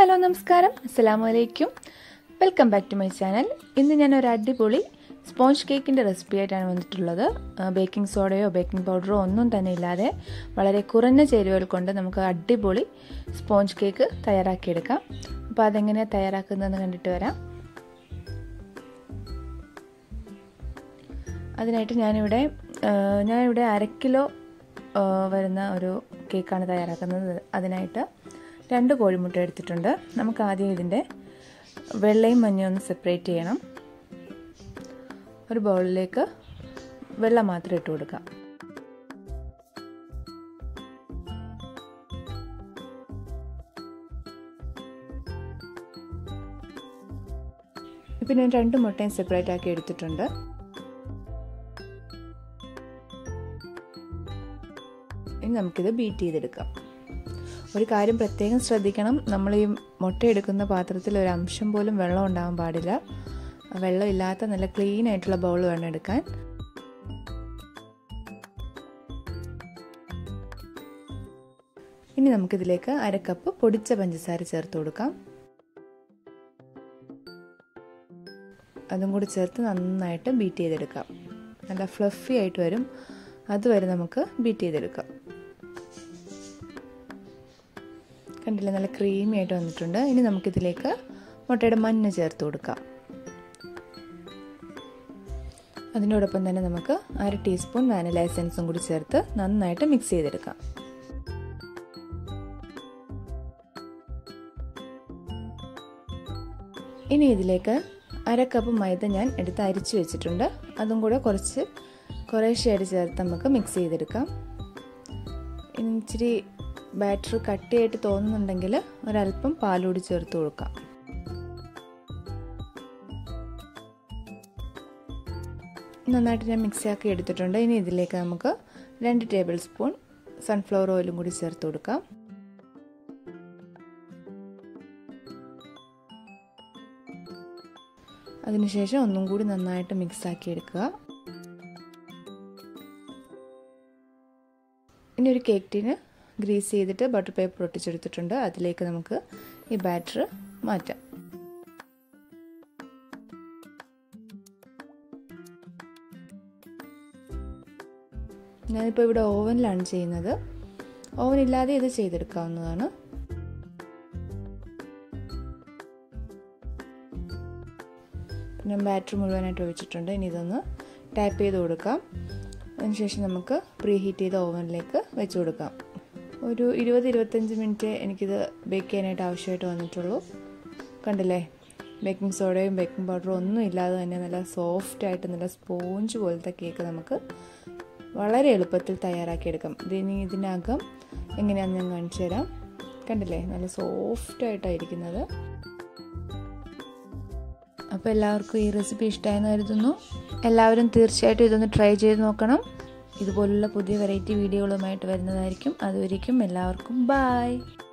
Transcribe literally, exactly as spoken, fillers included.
Hello നമസ്കാരം അസ്സലാമു അലൈക്കും welcome back to my channel. ഇന്ന് ഞാൻ ഒരു അടിപൊളി സ്പോഞ്ച് കേക്കിൻ്റെ റെസിപ്പി ആയിട്ടാണ് വന്നിട്ടുള്ളത്. ബേക്കിംഗ് സോഡയോ ബേക്കിംഗ് പൗഡറോ ഒന്നും തന്നെ ഇല്ലാതെ വളരെ കുറഞ്ഞ ചേരുവകൾ കൊണ്ട് നമുക്ക് അടിപൊളി സ്പോഞ്ച് കേക്ക് തയ്യാറാക്കിയെടുക്കാം. അപ്പോൾ അതെങ്ങനെയാണ് തയ്യാറാക്കുന്നതെന്ന് കണ്ടിട്ട് വരാം. അതിനായിട്ട് ഞാനിവിടെ ഞാനിവിടെ അര കിലോ വരുന്ന ഒരു കേക്കാണ് തയ്യാറാക്കുന്നത്. അതിനായിട്ട് രണ്ട് കോഴിമുട്ട എടുത്തിട്ടുണ്ട്. നമുക്ക് ആദ്യം ഇതിൻ്റെ വെള്ളയും മഞ്ഞയും ഒന്ന് സെപ്പറേറ്റ് ചെയ്യണം. ഒരു ബൗളിലേക്ക് വെള്ളം മാത്രം ഇട്ട് കൊടുക്കാം. ഇപ്പം ഞാൻ രണ്ട് മുട്ടയും സെപ്പറേറ്റ് ആക്കി എടുത്തിട്ടുണ്ട്. ഇനി നമുക്കിത് ബീറ്റ് ചെയ്തെടുക്കാം. ഒരു കാര്യം പ്രത്യേകം ശ്രദ്ധിക്കണം, നമ്മൾ ഈ മുട്ട എടുക്കുന്ന പാത്രത്തിൽ ഒരു അംശം പോലും വെള്ളം ഉണ്ടാകാൻ പാടില്ല. വെള്ളം ഇല്ലാത്ത നല്ല ക്ലീൻ ആയിട്ടുള്ള ബൗൾ വേണം എടുക്കാൻ. ഇനി നമുക്കിതിലേക്ക് അര കപ്പ് പൊടിച്ച പഞ്ചസാര ചേർത്ത് കൊടുക്കാം. അതും കൂടി ചേർത്ത് നന്നായിട്ട് ബീറ്റ് ചെയ്തെടുക്കാം. നല്ല ഫ്ലഫി ആയിട്ട് വരും, അതുവരെ നമുക്ക് ബീറ്റ് ചെയ്തെടുക്കാം. കണ്ടില്ല, നല്ല ക്രീമി ആയിട്ട് വന്നിട്ടുണ്ട്. ഇനി നമുക്കിതിലേക്ക് മുട്ടയുടെ മഞ്ഞ ചേർത്ത് കൊടുക്കാം. അതിനോടൊപ്പം തന്നെ നമുക്ക് അര ടീസ്പൂൺ വാനില എസൻസും കൂടി ചേർത്ത് നന്നായിട്ട് മിക്സ് ചെയ്തെടുക്കാം. ഇനി ഇതിലേക്ക് അര കപ്പ് മൈദ ഞാൻ എടുത്ത് അരിച്ചു വെച്ചിട്ടുണ്ട്. അതും കൂടെ കുറച്ച് കുറേശ്ശെയായിട്ട് ചേർത്ത് നമുക്ക് മിക്സ് ചെയ്തെടുക്കാം. ഇനി ഇച്ചിരി ബാറ്റർ കട്ടിയായിട്ട് തോന്നുന്നുണ്ടെങ്കിൽ ഒരല്പം പാലുകൂടി ചേർത്ത് കൊടുക്കാം. നന്നായിട്ട് ഞാൻ മിക്സ് ആക്കി എടുത്തിട്ടുണ്ട്. ഇനി ഇതിലേക്ക് നമുക്ക് രണ്ട് ടേബിൾ സ്പൂൺ സൺഫ്ലവർ ഓയിലും കൂടി ചേർത്ത് കൊടുക്കാം. അതിനുശേഷം ഒന്നും കൂടി നന്നായിട്ട് മിക്സ് ആക്കി എടുക്കുക. ഇനി ഒരു കേക്ക് ടീന് ഗ്രീസ് ചെയ്തിട്ട് ബട്ടർ പേപ്പർ ഒട്ടിച്ചെടുത്തിട്ടുണ്ട്. അതിലേക്ക് നമുക്ക് ഈ ബാറ്റർ മാറ്റാം. ഞാനിപ്പോൾ ഇവിടെ ഓവനിലാണ് ചെയ്യുന്നത്. ഓവൻ ഇല്ലാതെ ഇത് ചെയ്തെടുക്കാവുന്നതാണ്. ഞാൻ ബാറ്റർ മുഴുവനായിട്ട് ഒഴിച്ചിട്ടുണ്ട്. ഇനി ഇതൊന്ന് ടാപ്പ് ചെയ്ത് കൊടുക്കാം. അതിനുശേഷം നമുക്ക് പ്രീ ഹീറ്റ് ചെയ്ത ഓവനിലേക്ക് വെച്ച് കൊടുക്കാം. ഒരു ഇരുപത് ഇരുപത്തഞ്ച് മിനിറ്റ് എനിക്കിത് ബേക്ക് ചെയ്യാനായിട്ട് ആവശ്യമായിട്ട് വന്നിട്ടുള്ളൂ. കണ്ടില്ലേ, ബേക്കിംഗ് സോഡയും ബേക്കിംഗ് പൗഡറും ഒന്നും ഇല്ലാതെ തന്നെ നല്ല സോഫ്റ്റായിട്ട് നല്ല സ്പോഞ്ച് പോലത്തെ കേക്ക് നമുക്ക് വളരെ എളുപ്പത്തിൽ തയ്യാറാക്കിയെടുക്കാം. ഇതിനി ഇതിനകം എങ്ങനെയാണെന്ന് ഞാൻ കാണിച്ചു തരാം. കണ്ടില്ലേ, നല്ല സോഫ്റ്റായിട്ടായിരിക്കുന്നത്. അപ്പോൾ എല്ലാവർക്കും ഈ റെസിപ്പി ഇഷ്ടമായെന്ന് കരുതുന്നു. എല്ലാവരും തീർച്ചയായിട്ടും ഇതൊന്ന് ട്രൈ ചെയ്ത് നോക്കണം. ഇതുപോലുള്ള പുതിയ വെറൈറ്റി വീഡിയോകളുമായിട്ട് വരുന്നതായിരിക്കും. അതുവരേക്കും എല്ലാവർക്കും ബൈ.